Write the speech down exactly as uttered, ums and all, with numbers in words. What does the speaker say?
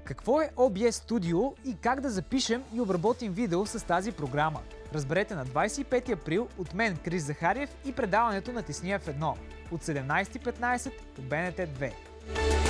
Какво е О Би Ес Studio и как да запишем и обработим видео с тази програма? Разберете на двадесет и пети април от мен, Крис Захариев, и предаването на Тесния в едно от седемнадесет и петнадесет по Б Н Т две.